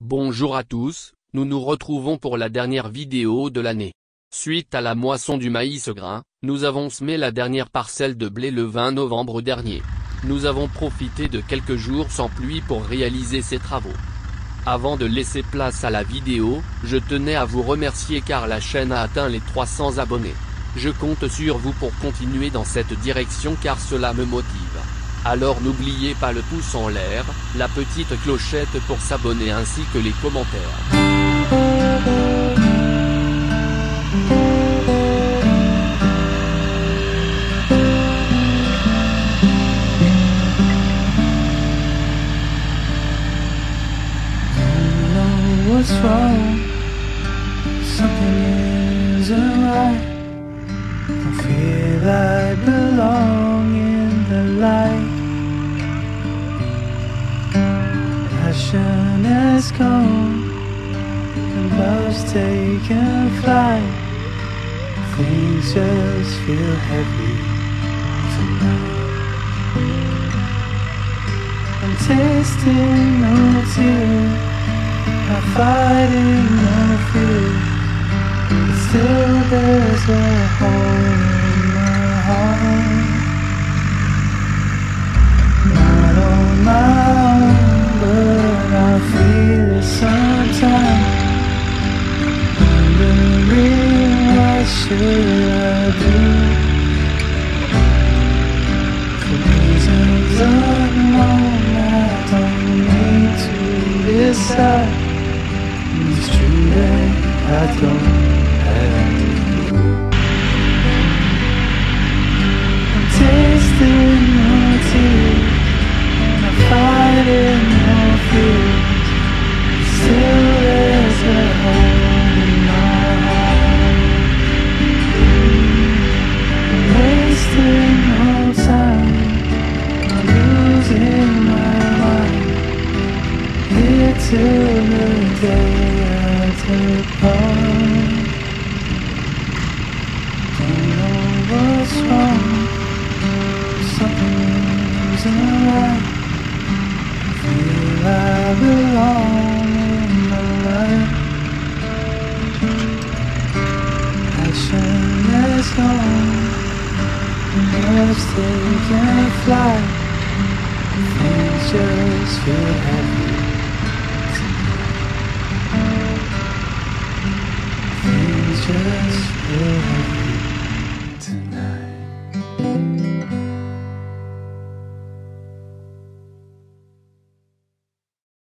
Bonjour à tous, nous nous retrouvons pour la dernière vidéo de l'année. Suite à la moisson du maïs grain, nous avons semé la dernière parcelle de blé le 20 novembre dernier. Nous avons profité de quelques jours sans pluie pour réaliser ces travaux. Avant de laisser place à la vidéo, je tenais à vous remercier car la chaîne a atteint les 300 abonnés. Je compte sur vous pour continuer dans cette direction car cela me motive. Alors n'oubliez pas le pouce en l'air, la petite clochette pour s'abonner ainsi que les commentaires. What's wrong? Something isn't right. I feel I belong in the light. Passion has gone and love's taken flight. Things just feel heavy tonight. I'm tasting no tears, I'm fighting no fear, but still there's a hole in my heart. Not on my own, but I feel it sometimes. Wondering what should I do, for reasons unknown I don't need to decide. It's true that I don't have to. I'm tasting no tears, I'm fighting no fears, still there's a hole in my heart. I'm wasting no time, I'm losing my mind, here till the day apart. Don't know what's wrong, something isn't right. I feel I belong in the light. Passion has gone and love's taken flight. Things just feel heavy.